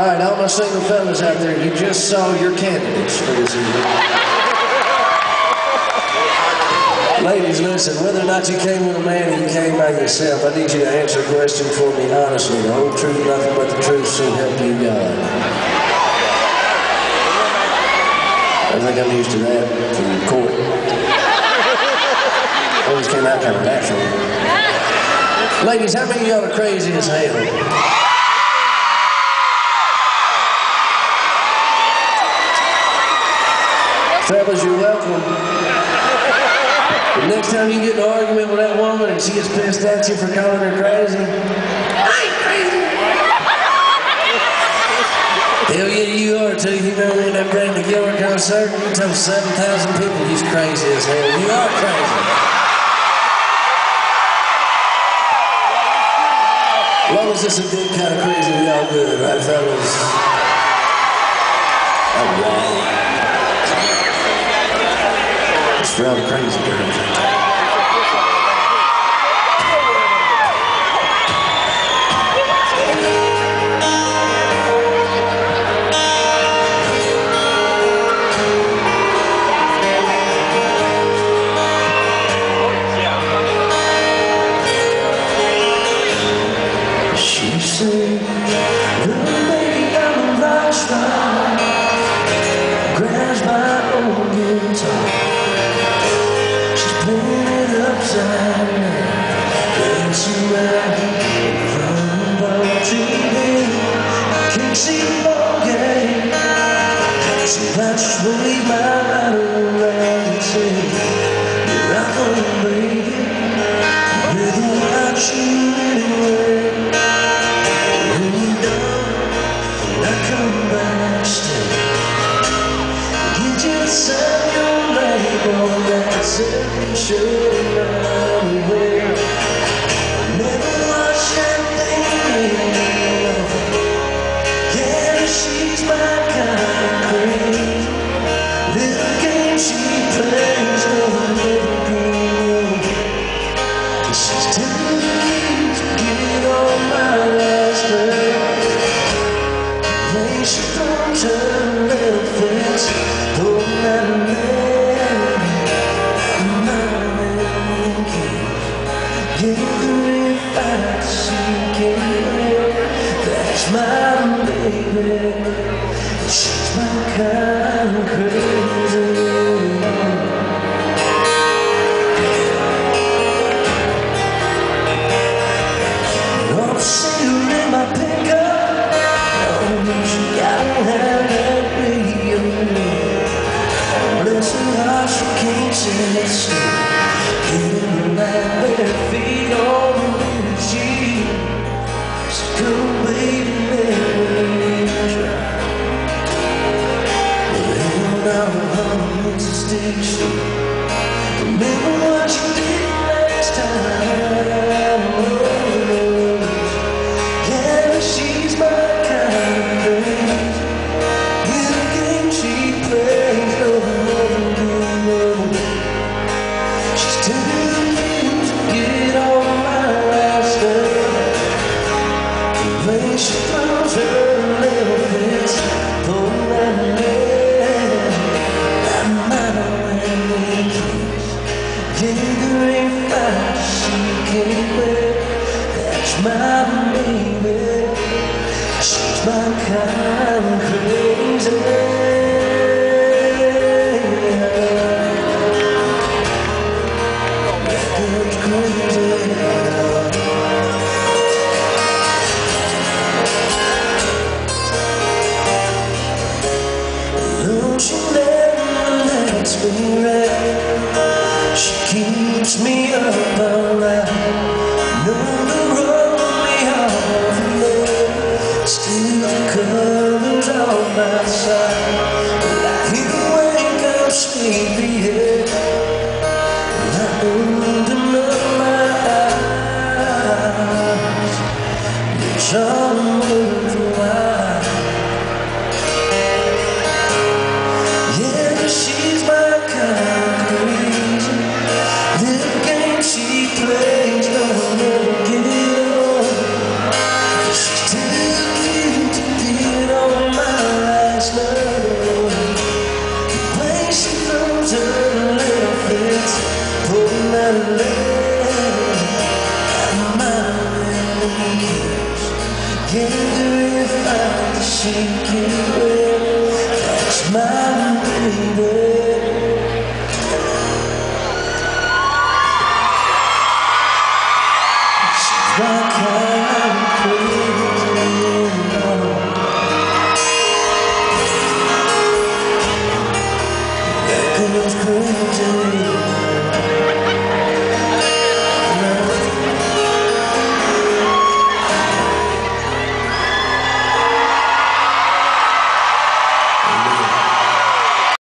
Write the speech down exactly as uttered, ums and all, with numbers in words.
right, all my single fellas out there, you just saw your candidates for this evening. Ladies, listen, whether or not you came with a man or you came by yourself, I need you to answer a question for me honestly. The whole truth, nothing but the truth, so help you God. I think I'm used to that from court. Always came out kind of natural. Ladies, how many of y'all are crazy as hell? Fellas, you're welcome. The next time you get in an argument with that woman and she gets pissed at you for calling her crazy, I ain't crazy. Hell yeah, you are too. You know, in that Brandon Gilbert concert, you tell seven thousand people he's crazy as hell. You are crazy. As long as it's a good kind of crazy, we all good, right, fellas? All right. It's for all the crazy girls. She said, little baby, I'm a rock star. Grabs my old guitar. She's playing it upside down. Dancing right in front of the T V. Can't see the ball game. So I just wave my right around and say, you're not gonna make it. Never watch you anyway. Sign your name on that signature right away. Never watch that thing. Yeah, she's my kind of crazy. Little game she plays, no little girl. She's telling me to get on my last nerve. When she throws her little fence. Oh, my man, my man, every fight she can, that's my baby, she's my kind of crazy. Oh, see her in my pickup, oh, she gotta have that radio. Bless her heart, she can't sit still. In the night, bare feet on the blue sheet. So come, baby, let me try. Well, now the honey, it's a station. Remember what you did last time. Oh, yeah, she's my kind of crazy. With a game she plays, no. She throws her little fist for that man. That matter when we kiss. Yeah, there ain't fight she can't bear. That's my baby. She's my kind of crazy. She never lets me rest. She keeps me up all night. Know to run me off and there. Still the colors on my side. I hear wake up sleepy head. I open up my eyes. It's all worthwhile. She's my kind of crazy. Little game she plays, no one never get on. She's too cute to get on. sinking wave. That's my